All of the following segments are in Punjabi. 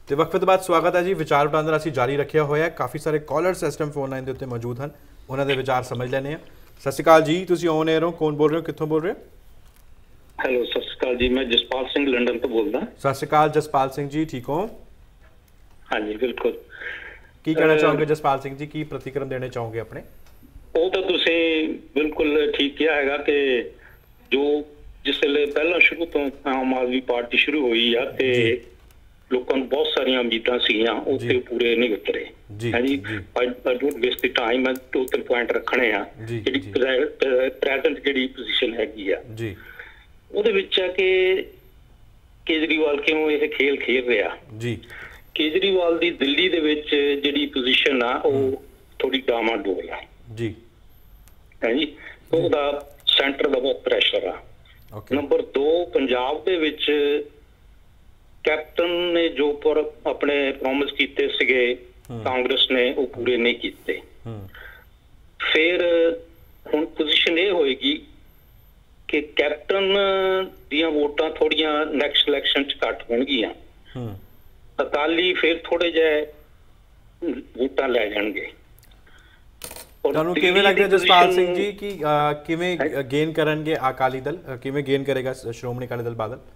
तो वक्फे तो बाद स्वागत है जी। विचार वटांदरा असीं जारी रखिया होया। काफ़ी सारे कॉलर्स इस टाइम फोन लाइन के उत्ते मौजूद हैं, उन्होंने विचार समझ लेने हैं। सत श्री अकाल जी, तुसीं ऑन एयर हो, कौन बोल रहे हो, कित्थों बोल रहे हो? हेलो, सत श्री अकाल जी, मैं जसपाल सिंह लंडन तो बोलदा। सत श्री अकाल जसपाल सिंह जी, ठीक हो? हाँ जी बिल्कुल। की कहना चाहोगे जसपाल सिंह जी, की प्रतिक्रम देने चाहोगे अपने? वो तो तुसीं बिल्कुल ठीक किया हैगा कि जो जिसले पहला शुरू तो आम आदमी पार्टी शुरू हुई है ते लोगों को बहुत सारिया उम्मीदां सीगियां, वो ते पूरे नहीं उतरे है जी। I don't waste the time, मैं दो तीन पॉइंट रखने आ ਜਿਹੜੀ ਪ੍ਰੈਜ਼ੈਂਟ ਜਿਹੜੀ ਪੋਜੀਸ਼ਨ ਹੈਗੀ ਆ ਜੀ, ਉਹਦੇ ਵਿੱਚ ਆ ਕਿ ਕੇਜਰੀਵਾਲ ਕਿਉਂ ਇਹ ਖੇਲ ਖੇਡ ਰਿਹਾ ਜੀ। ਕੇਜਰੀਵਾਲ ਦੀ ਦਿੱਲੀ ਦੇ ਵਿੱਚ ਜਿਹੜੀ ਪੋਜੀਸ਼ਨ ਆ ਉਹ ਥੋੜੀ ਡਾਮਾਡੋਲ ਆ ਜੀ, ਹੈ ਜੀ। ਉਹਦਾ ਸੈਂਟਰ ਦਾ ਬਹੁਤ ਪ੍ਰੈਸ਼ਰ ਆ। ਨੰਬਰ 2, ਪੰਜਾਬ ਦੇ ਵਿੱਚ ਕੈਪਟਨ ਨੇ ਜੋ ਪਰ ਆਪਣੇ ਪ੍ਰੋਮਿਸ ਕੀਤੇ ਸੀਗੇ ਕਾਂਗਰਸ ਨੇ ਉਹ ਪੂਰੇ ਨਹੀਂ ਕੀਤੇ। ਫਿਰ ਹੁਣ ਪੋਜੀਸ਼ਨ ਇਹ ਹੋਏਗੀ ਕਿ ਕੈਪਟਨ ਦੀਆਂ ਵੋਟਾਂ ਥੋੜੀਆਂ ਨੈਕਸਟ ਇਲੈਕਸ਼ਨ 'ਚ ਘੱਟ ਹੋਣਗੀਆਂ, ਅਕਾਲੀ ਫਿਰ ਥੋੜੇ ਜਿਹੇ ਵੋਟਾਂ ਲੈ ਜਾਣਗੇ। ਤੁਹਾਨੂੰ ਕਿਵੇਂ ਲੱਗਦਾ ਜਸਪਾਲ ਸਿੰਘ ਜੀ ਕਿ ਕਿਵੇਂ ਗੇਨ ਕਰਨਗੇ ਅਕਾਲੀ ਦਲ, ਕਿਵੇਂ ਗੇਨ ਕਰੇਗਾ ਸ਼੍ਰੋਮਣੀ ਅਕਾਲੀ ਦਲ ਬਾਦਲ?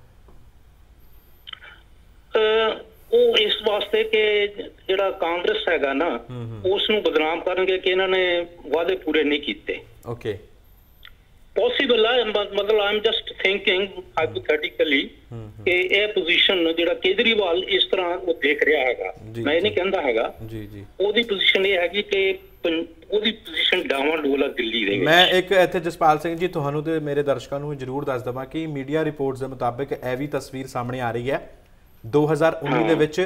ਉਹ ਇਸ ਵਾਸਤੇ ਕਿ ਜਿਹੜਾ ਕਾਂਗਰਸ ਹੈਗਾ ਨਾ ਉਸ ਨੂੰ ਬਦਨਾਮ ਕਰਨਗੇ ਕਿ ਇਹਨਾਂ ਨੇ ਵਾਅਦੇ ਪੂਰੇ ਨਹੀਂ ਕੀਤੇ। ਓਕੇ, ਪੋਸੀਬਲ ਹੈ, ਮਤਲਬ I am just thinking hypothetically ਕਿ ਇਹ ਪੋਜੀਸ਼ਨ ਜਿਹੜਾ ਕੇਜਰੀਵਾਲ ਇਸ ਤਰ੍ਹਾਂ ਉਹ ਦੇਖ ਰਿਹਾ ਹੈਗਾ, ਮੈਂ ਇਹ ਨਹੀਂ ਕਹਿੰਦਾ ਹੈਗਾ ਜੀ ਜੀ, ਉਹਦੀ ਪੋਜੀਸ਼ਨ ਇਹ ਹੈਗੀ ਕਿ ਉਹਦੀ ਪੋਜੀਸ਼ਨ ਡਾਵਾਂਡੋਲ ਆ ਦਿੱਲੀ ਦੇ ਵਿੱਚ। ਮੈਂ ਇੱਕ ਇੱਥੇ ਜਸਪਾਲ ਸਿੰਘ ਜੀ ਤੁਹਾਨੂੰ ਤੇ ਮੇਰੇ ਦਰਸ਼ਕਾਂ ਨੂੰ ਜ਼ਰੂਰ ਦੱਸ ਦੇਵਾਂ ਕਿ ਮੀਡੀਆ ਰਿਪੋਰਟਸ ਦੇ ਮੁਤਾਬਿਕ ਇਹ ਵੀ ਤਸਵੀਰ ਸਾਹਮਣੇ ਆ ਰਹੀ ਹੈ 2019 ਦੇ ਵਿੱਚ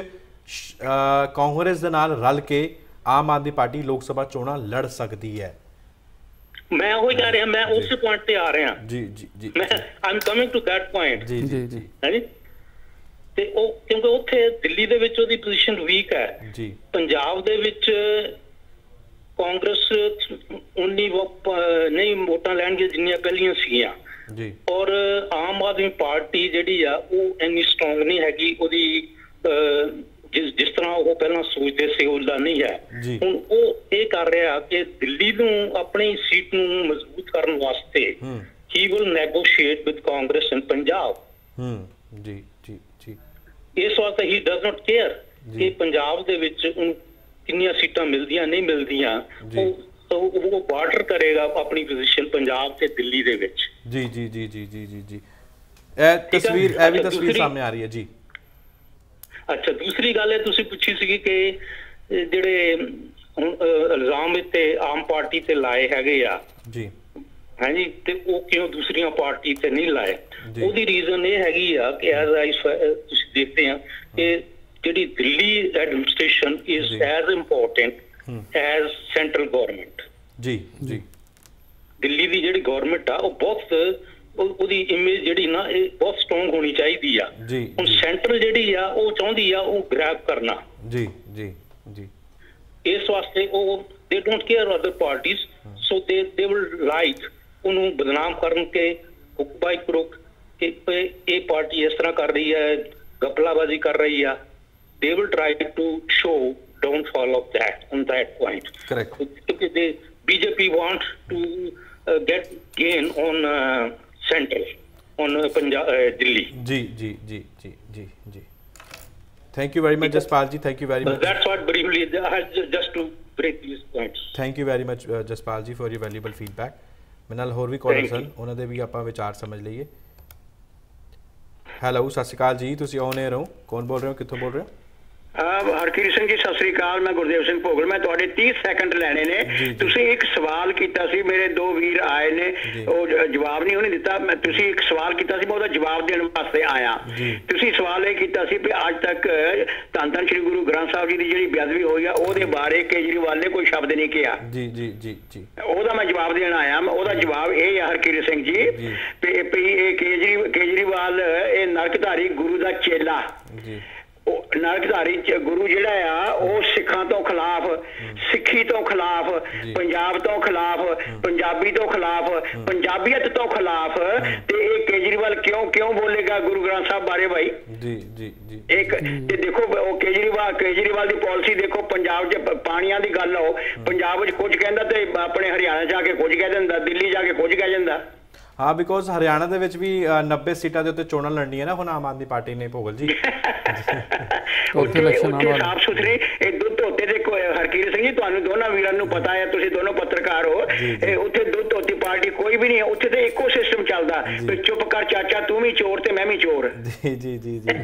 ਕਾਂਗਰਸ ਦੇ ਨਾਲ ਰਲ ਕੇ ਆਮ ਆਦਮੀ ਪਾਰਟੀ ਲੋਕ ਸਭਾ ਚੋਣਾਂ ਲੜ ਸਕਦੀ ਹੈ। ਮੈਂ ਉਹੀ ਕਹਿ ਰਿਹਾ, ਮੈਂ ਉਸੇ ਪੁਆਇੰਟ ਤੇ ਆ ਰਿਹਾ ਜੀ ਜੀ ਜੀ, ਮੈਂ am coming to that point ਜੀ ਜੀ ਜੀ, ਹੈ ਜੀ। ਤੇ ਉਹ ਕਿਉਂਕਿ ਉੱਥੇ ਦਿੱਲੀ ਦੇ ਵਿੱਚ ਉਹਦੀ ਪੋਜੀਸ਼ਨ ਵੀਕ ਹੈ ਜੀ। ਪੰਜਾਬ ਦੇ ਵਿੱਚ ਕਾਂਗਰਸ ਉਨੀ ਨਹੀਂ ਵੋਟਾਂ ਲੈਣਗੇ ਜਿੰਨੀਆਂ ਪਹਿਲੀਆਂ ਸੀਗੀਆਂ ਜੀ, ਔਰ ਆਮ ਆਦਮੀ ਪਾਰਟੀ ਜਿਹੜੀ ਆ ਉਹ ਇੰਨੀ ਸਟਰੋਂਗ ਨਹੀਂ ਹੈਗੀ, ਉਹਦੀ ਜਿਸ ਤਰ੍ਹਾਂ ਉਹ ਪਹਿਲਾਂ ਸੋਚਦੇ ਸੀ ਉਹਦਾ ਨਹੀਂ ਹੈ। ਹੁਣ ਉਹ ਇਹ ਕਰ ਰਿਹਾ ਕਿ ਦਿੱਲੀ ਨੂੰ ਆਪਣੀ ਸੀਟ ਨੂੰ ਮਜ਼ਬੂਤ ਕਰਨ ਵਾਸਤੇ he will negotiate with Congress in Punjab ਜੀ ਜੀ ਜੀ। ਇਸ ਵਾਸਤੇ ਹੀ ਡਜ਼ ਨਾਟ ਕੇਅਰ ਕਿ ਪੰਜਾਬ ਦੇ ਵਿੱਚ ਉਹਨੂੰ ਕਿੰਨੀਆਂ ਸੀਟਾਂ ਮਿਲਦੀਆਂ ਨਹੀਂ ਮਿਲਦੀਆਂ, ਉਹ ਬਾਰਡਰ ਕਰੇਗਾ ਆਪਣੀ ਪੋਜੀਸ਼ਨ ਪੰਜਾਬ ਤੇ ਦਿੱਲੀ ਦੇ ਵਿੱਚ ਜੀ ਜੀ ਜੀ ਜੀ ਜੀ ਜੀ ਜੀ। ਇਹ ਤਸਵੀਰ ਇਹ ਵੀ ਤਸਵੀਰ ਸਾਹਮਣੇ ਆ ਰਹੀ ਹੈ ਜੀ। ਅੱਛਾ, ਦੂਸਰੀ ਗੱਲ ਇਹ ਤੁਸੀਂ ਪੁੱਛੀ ਸੀਗੀ ਕਿ ਜਿਹੜੇ ਹੁਣ ਇਲਜ਼ਾਮ ਇੱਥੇ ਆਮ ਪਾਰਟੀ ਤੇ ਲਾਏ ਹੈਗੇ ਆ ਜੀ, ਹਾਂਜੀ, ਤੇ ਉਹ ਕਿਉਂ ਦੂਸਰੀਆਂ ਪਾਰਟੀ ਤੇ ਨਹੀਂ ਲਾਏ? ਉਹਦੀ ਰੀਜ਼ਨ ਇਹ ਹੈਗੀ ਆ ਕਿ ਤੁਸੀਂ ਦੇਖਦੇ ਆ ਕਿ ਜਿਹੜੀ Delhi administration is as important as central government ਜੀ ਜੀ। ਦਿੱਲੀ ਦੀ ਜਿਹੜੀ ਗਵਰਨਮੈਂਟ ਆ ਉਹ ਬਹੁਤ ਉਹਦੀ ਇਮੇਜ ਜਿਹੜੀ ਨਾ ਇਹ ਬਹੁਤ ਸਟਰੋਂਗ ਹੋਣੀ ਚਾਹੀਦੀ ਆ ਜੀ। ਹੁਣ ਸੈਂਟਰ ਜਿਹੜੀ ਆ ਉਹ ਚਾਹੁੰਦੀ ਆ ਉਹ ਗ੍ਰੈਬ ਕਰਨਾ ਜੀ ਜੀ ਜੀ। ਇਸ ਵਾਸਤੇ ਉਹ they don't care other parties, so they will like ਉਹਨੂੰ ਬਦਨਾਮ ਕਰਨ ਕੇ ਹੁੱਕ ਬਾਈ ਕਰੁਕ ਕਿ ਇਹ ਪਾਰਟੀ ਇਸ ਤਰ੍ਹਾਂ ਕਰ ਰਹੀ ਹੈ, ਗਪਲਾਬਾਜ਼ੀ ਕਰ ਰਹੀ ਆ। They will try to show downfall of that on that point. Correct. Because the BJP want to get gain on central, on Punjab, Delhi. Ji ji ji ji ji ji. Thank you very much, Jaspal ji. Thank you very much. That's what briefly just to break these points. Thank you very much, Jaspal ji, for your valuable feedback. ਮੇਰੇ ਨਾਲ ਹੋਰ ਵੀ ਕਾਲਰਸ ਹਨ, ਉਹਨਾਂ ਦੇ ਵੀ ਆਪਾਂ ਵਿਚਾਰ ਸਮਝ ਲਈਏ। ਹੈਲੋ, ਸਤਿ ਸ਼੍ਰੀ ਅਕਾਲ ਜੀ, ਤੁਸੀਂ ਔਨ ਏਅਰ ਹੋ, ਕੌਣ ਬੋਲ ਰਹੇ ਹੋ, ਕਿੱਥੋਂ ਬੋਲ ਰਹੇ ਹੋ? ਹਰਕੀਰਤ ਸਿੰਘ ਜੀ, ਸਤਿ ਸ੍ਰੀ ਅਕਾਲ। ਮੈਂ ਗੁਰਦੇਵ ਸਿੰਘ ਭੋਗਲ, ਮੈਂ ਤੁਹਾਡੇ 30 ਸੈਕਿੰਡ ਲੈਣੇ ਨੇ। ਤੁਸੀਂ ਇੱਕ ਸਵਾਲ ਕੀਤਾ ਸੀ, ਮੇਰੇ ਦੋ ਵੀਰ ਆਏ ਨੇ, ਉਹ ਜਵਾਬ ਨਹੀਂ ਉਹਨੇ ਦਿੱਤਾ। ਤੁਸੀਂ ਇੱਕ ਸਵਾਲ ਕੀਤਾ ਸੀ, ਮੈਂ ਉਹਦਾ ਜਵਾਬ ਦੇਣ ਵਾਸਤੇ ਆਇਆ। ਤੁਸੀਂ ਸਵਾਲ ਇਹ ਕੀਤਾ ਸੀ ਵੀ ਅੱਜ ਤੱਕ ਧੰਨ ਧੰਨ ਸ਼੍ਰੀ ਗੁਰੂ ਗ੍ਰੰਥ ਸਾਹਿਬ ਜੀ ਦੀ ਜਿਹੜੀ ਬੇਅਦਬੀ ਹੋਈ ਆ ਉਹਦੇ ਬਾਰੇ ਕੇਜਰੀਵਾਲ ਨੇ ਕੋਈ ਸ਼ਬਦ ਨਹੀਂ ਕਿਹਾ ਜੀ ਜੀ ਜੀ ਜੀ। ਉਹਦਾ ਮੈਂ ਜਵਾਬ ਦੇਣ ਆਇਆ। ਉਹਦਾ ਜਵਾਬ ਇਹ ਆ ਹਰਕੀਰਤ ਸਿੰਘ ਜੀ ਵੀ ਇਹ ਕੇਜਰੀਵਾਲ ਇਹ ਨਰਕਧਾਰੀ ਗੁਰੂ ਦਾ ਚੇਲਾ ਜੀ। ਨਰਕਧਾਰੀ ਗੁਰੂ ਜਿਹੜਾ ਆ ਉਹ ਸਿੱਖਾਂ ਤੋਂ ਖਿਲਾਫ, ਸਿੱਖੀ ਤੋਂ ਖਿਲਾਫ, ਪੰਜਾਬ ਤੋਂ ਖਿਲਾਫ, ਪੰਜਾਬੀ ਤੋਂ ਖਿਲਾਫ, ਪੰਜਾਬੀਅਤ ਤੋਂ ਖਿਲਾਫ, ਤੇ ਇਹ ਕੇਜਰੀਵਾਲ ਕਿਉਂ ਬੋਲੇਗਾ ਗੁਰੂ ਗ੍ਰੰਥ ਸਾਹਿਬ ਬਾਰੇ ਭਾਈ? ਜੀ ਜੀ ਜੀ ਇੱਕ ਤੇ ਦੇਖੋ ਉਹ ਕੇਜਰੀਵਾਲ ਦੀ ਪਾਲਿਸੀ ਦੇਖੋ, ਪੰਜਾਬ 'ਚ ਪਾਣੀਆਂ ਦੀ ਗੱਲ ਹੋ, ਪੰਜਾਬ ਵਿੱਚ ਕੁਝ ਕਹਿੰਦਾ ਤੇ ਆਪਣੇ ਹਰਿਆਣਾ ਜਾ ਕੇ ਕੁਝ ਕਹਿ ਦਿੰਦਾ, ਦਿੱਲੀ ਜਾ ਕੇ ਕੁਝ ਕਹਿ ਜਾਂਦਾ। ਹਾਂ, ਬਿਕੋਜ਼ ਹਰਿਆਣਾ ਦੇ ਵਿੱਚ ਵੀ 90 ਸੀਟਾਂ ਦੇ ਉੱਤੇ ਚੋਣਾਂ ਲੜਨੀਆਂ ਨਾ ਹੁਣ ਆਮ ਆਦਮੀ ਪਾਰਟੀ ਨੇ, ਭੋਗਲ ਜੀ। ਉੱਥੇ ਸਾਫ ਸੁਥਰੀ ਇਹ ਦੁੱਧ ਧੋਤੇ ਦੇ ਹਰਕੀਰਤ ਸਿੰਘ ਜੀ, ਤੁਹਾਨੂੰ ਦੋਨਾਂ ਵੀਰਾਂ ਨੂੰ ਪਤਾ ਹੈ, ਤੁਸੀਂ ਦੋਨੋਂ ਪੱਤਰਕਾਰ ਹੋ, ਉੱਥੇ ਦੁੱਧ ਧੋਤੀ ਪਾਰਟੀ ਕੋਈ ਵੀ ਨਹੀਂ ਹੈ, ਉੱਥੇ ਤੇ ਇੱਕੋ ਸਿਸਟਮ ਚੱਲਦਾ ਵੀ ਚੁੱਪ ਕਰ ਚਾਚਾ, ਤੂੰ ਵੀ ਚੋਰ ਤੇ ਮੈਂ ਵੀ ਚੋਰ। ਜੀ ਜੀ ਜੀ ਜੀ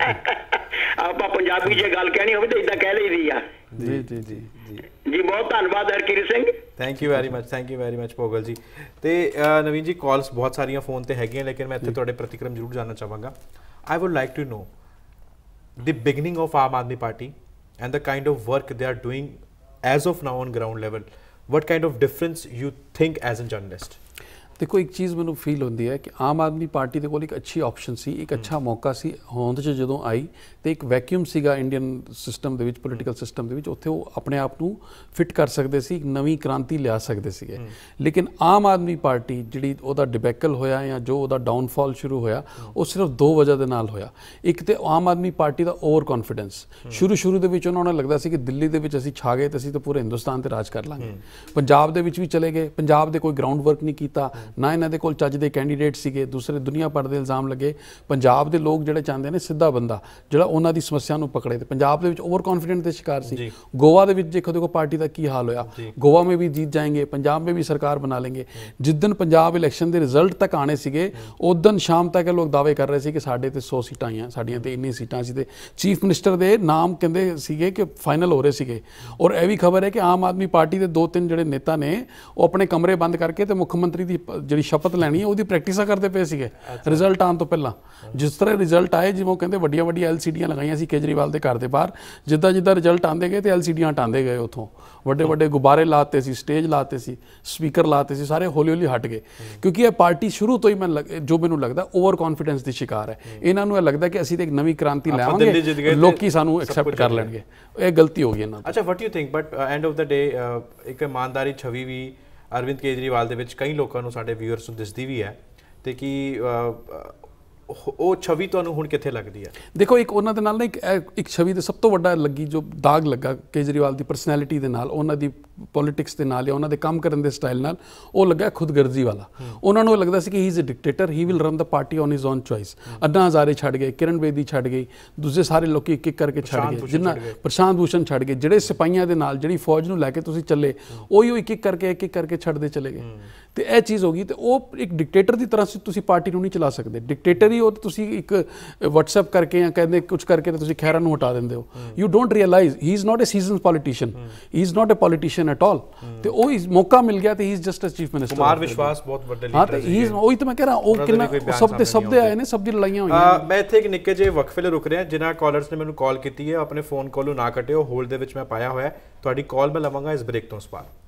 ਆਪਾਂ ਪੰਜਾਬੀ ਜੇ ਗੱਲ ਕਹਿਣੀ ਹੋਵੇ ਤਾਂ ਇਦਾਂ ਕਹਿ ਲਈਦੀ ਆ। ਜੀ ਜੀ ਜੀ ਜੀ ਜੀ ਬਹੁਤ ਧੰਨਵਾਦ Harkirat Singh. Thank you very much Bhogal ji. ਤੇ ਨਵੀਨ ਜੀ, ਕਾਲਸ ਬਹੁਤ ਸਾਰੀਆਂ ਫੋਨ ਤੇ ਹੈਗੀਆਂ, ਲੇਕਿਨ ਮੈਂ ਇੱਥੇ ਤੁਹਾਡੇ ਪ੍ਰਤੀਕਰਮ ਜ਼ਰੂਰ ਜਾਣਨਾ ਚਾਹਾਂਗਾ। I would like to know the beginning of Aam Aadmi Party and the kind of work they are doing as of now on ground level. What kind of difference you think as a journalist? देखो, एक चीज़ मैंने फील होती है कि आम आदमी पार्टी के कोल एक अच्छी ऑप्शन सी, एक अच्छा मौका सी होंद च जदों आई तो एक वैक्यूम सीगा इंडियन सिस्टम दे विच, पोलिटिकल सिस्टम दे विच, उत्थे वो अपने आप नू फिट कर सकते सी, एक नवीं क्रांति लिया सकते सीगे। लेकिन आम आदमी पार्टी जिहड़ी ओहदा डिबैकल होया या जो ओहदा डाउनफॉल शुरू होया, वो सिर्फ दो वजह दे नाल होया। एक तो आम आदमी पार्टी का ओवर कॉन्फिडेंस, शुरू दे विच उन्होंने लगता सी कि दिल्ली दे विच असीं छा गए तो असीं तो पूरे हिंदुस्तान ते राज कर लांगे, पंजाब दे विच भी चले गए, पंजाब दे कोई ग्राउंड वर्क नहीं कीता ना, इन्हां दे कोल ਚੱਜ ਦੇ ਕੈਂਡੀਡੇਟ ਸੀਗੇ, ਦੂਸਰੇ ਦੁਨੀਆ ਭਰ ਦੇ ਇਲਜ਼ਾਮ ਲੱਗੇ। ਪੰਜਾਬ ਦੇ ਲੋਕ ਜਿਹੜੇ ਚਾਹੁੰਦੇ ਨੇ ਸਿੱਧਾ ਬੰਦਾ ਜਿਹੜਾ ਉਹਨਾਂ ਦੀ ਸਮੱਸਿਆ ਨੂੰ ਪਕੜੇ, ਤੇ ਪੰਜਾਬ ਦੇ ਵਿੱਚ ਓਵਰ ਕੌਨਫੀਡੈਂਟ ਦੇ ਸ਼ਿਕਾਰ ਸੀ। गोवा ਦੇ ਵਿੱਚ देखो पार्टी का की हाल होया, गोवा में भी जीत जाएंगे, पंजाब में भी सरकार बना लेंगे। जिस दिन पंजाब इलैक्शन के रिजल्ट तक आने सीगे, उस दिन शाम तक लोग दावे कर रहे थे कि साढ़े ते 100 सीटां आईयां, साड़ियां ते इन्नी सीटां सी, ते चीफ मिनिस्टर के नाम कहते सीगे कि फाइनल हो रहे सीगे। और यह भी खबर है कि आम आदमी पार्टी के 2-3 ਜਿਹੜੇ नेता ने वो अपने कमरे बंद करके ते मुख्यमंत्री की जी शपथ लैनी है वो प्रैक्टिस करते पे सीगे रिजल्ट आने तो पहला। जिस तरह रिजल्ट आए, जिवें वो कहते वड्डियां वड्डियां LCD लगाइयां सी केजरीवाल के घर के बाहर, जिद्दां रिजल्ट आते गए तो LCD हटाते गए, उतों ਵੱਡੇ ਵੱਡੇ ਗੁਬਾਰੇ ਲਾਤੇ ਸੀ, ਸਟੇਜ ਲਾਤੇ ਸੀ, ਸਪੀਕਰ ਲਾਤੇ ਸੀ, ਸਾਰੇ ਹੌਲੀ ਹੌਲੀ ਹਟ ਗਏ। ਕਿਉਂਕਿ ਇਹ ਪਾਰਟੀ ਸ਼ੁਰੂ ਤੋਂ ਹੀ ਮੈਨੂੰ ਲੱਗਦਾ ਓਵਰ ਕੌਨਫੀਡੈਂਸ ਦੀ ਸ਼ਿਕਾਰ ਹੈ। ਇਹਨਾਂ ਨੂੰ ਇਹ ਲੱਗਦਾ ਕਿ ਅਸੀਂ ਤੇ ਇੱਕ ਨਵੀਂ ਕ੍ਰਾਂਤੀ ਲਿਆਵਾਂਗੇ, ਲੋਕੀ ਸਾਨੂੰ ਐਕਸੈਪਟ ਕਰ ਲੈਣਗੇ। ਇਹ ਗਲਤੀ ਹੋ ਗਈ ਇਹਨਾਂ ਦੀ। ਅੱਛਾ, what you think but end of the day ਇੱਕ ਇਮਾਨਦਾਰੀ ਛਵੀ ਵੀ ਅਰਵਿੰਦ ਕੇਜਰੀਵਾਲ ਦੇ ਵਿੱਚ ਕਈ ਲੋਕਾਂ ਨੂੰ, ਸਾਡੇ ਵਿਊਅਰਸ ਨੂੰ ਦਿਸਦੀ ਵੀ ਹੈ, ਤੇ ਕਿ ਉਹ ਛਵੀ ਤੁਹਾਨੂੰ ਹੁਣ ਕਿੱਥੇ ਲੱਗਦੀ ਹੈ? ਦੇਖੋ, ਇੱਕ ਉਹਨਾਂ ਦੇ ਨਾਲ ਨਾ ਇੱਕ ਛਵੀ ਦੇ ਸਭ ਤੋਂ ਵੱਡਾ ਲੱਗੀ ਜੋ ਦਾਗ ਲੱਗਾ ਕੇਜਰੀਵਾਲ ਦੀ ਪਰਸਨੈਲਿਟੀ ਦੇ ਨਾਲ, ਉਹਨਾਂ ਦੀ ਪੋਲਿਟਿਕਸ ਦੇ ਨਾਲ, ਜਾਂ ਉਹਨਾਂ ਦੇ ਕੰਮ ਕਰਨ ਦੇ ਸਟਾਈਲ ਨਾਲ, ਉਹ ਲੱਗਾ ਖੁਦਗਰਜ਼ੀ ਵਾਲਾ। ਉਹਨਾਂ ਨੂੰ ਲੱਗਦਾ ਸੀ ਕਿ he is a dictator, he will run the party on his own choice. Anna Hazare ਛੱਡ ਗਏ, ਕਿਰਨ ਬੇਦੀ ਛੱਡ ਗਈ, ਦੂਜੇ ਸਾਰੇ ਲੋਕੀ ਇੱਕ ਇੱਕ ਕਰਕੇ ਛੱਡ ਗਏ, ਜਿਨ੍ਹਾਂ ਪ੍ਰਸ਼ਾਂਤ ਭੂਸ਼ਣ ਛੱਡ ਗਏ, ਜਿਹੜੇ ਸਿਪਾਹੀਆਂ ਦੇ ਨਾਲ ਜਿਹੜੀ ਫੌਜ ਨੂੰ ਲੈ ਕੇ ਤੁਸੀਂ ਚੱਲੇ, ਉਹੀ ਇੱਕ ਇੱਕ ਕਰਕੇ ਛੱਡਦੇ ਚਲੇ ਗਏ। ਤੇ ਇਹ ਚੀਜ਼ ਹੋ ਗਈ। ਤੇ ਉਹ ਇੱਕ ਡਿਕਟੇਟਰ ਦੀ ਤਰ੍ਹਾਂ ਤੁਸੀਂ ਪਾਰਟੀ ਨੂੰ ਨਹੀਂ ਚਲਾ ਸਕਦੇ। ਡਿਕਟੇਟਰ ਹੀ ਉਹ ਤੁਸੀਂ ਇੱਕ WhatsApp ਕਰਕੇ ਜਾਂ ਕਹਿੰਦੇ ਕੁਝ ਕਰਕੇ ਤੇ ਤੁਸੀਂ ਖਹਿਰਾ ਨੂੰ ਹਟਾ ਦਿੰਦੇ ਹੋ। You don't realise he is not a seasoned politician, he is not a politician at all. ਤੇ ਉਹ ਮੌਕਾ ਮਿਲ ਗਿਆ ਤੇ he is just a chief minister. Kumar Vishwas ਬਹੁਤ ਵੱਡੇ ਲੀਡਰ ਹਾਂ, ਤੇ ਹੀ ਉਹੀ ਤਾਂ ਮੈਂ ਕਹਿ ਰਿਹਾ, ਉਹ ਕਿੰਨਾ ਸਭ ਦੇ ਆਏ ਨੇ, ਸਭ ਦੀ ਲੜਾਈਆਂ ਹੋਈਆਂ। ਮੈਂ ਇੱਥੇ ਇੱਕ ਨਿੱਕੇ ਜਿਹੇ ਵਕਫੇ ਲਈ ਰੁਕ ਰਿਹਾ। ਜਿਨ੍ਹਾਂ ਕਾਲਰਸ ਨੇ ਮੈਨੂੰ ਕਾਲ ਕੀਤੀ ਹੈ, ਆਪਣੇ ਫੋਨ ਕਾਲ ਨੂੰ ਨਾ ਕੱਟਿਓ, ਹੋਲਡ ਦੇ ਵਿੱਚ ਮੈਂ ਪਾਇਆ ਹੋਇਆ। ਤੁਹਾਡੀ ਕਾਲ ਮੈਂ ਲਵਾਂਗਾ ਇਸ ਬ੍ਰੇਕ ਤੋਂ ਉਸ ਬਾਅਦ।